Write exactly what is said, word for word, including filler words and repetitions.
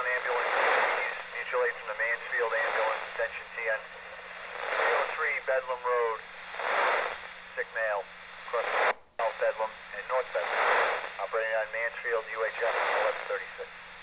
one ambulance. Mutual aid from the Mansfield ambulance. Attention T N. three oh three Bedlam Road. Sick male. Crossing South Bedlam and North Bedlam. Operating on Mansfield U H F eleven thirty-six.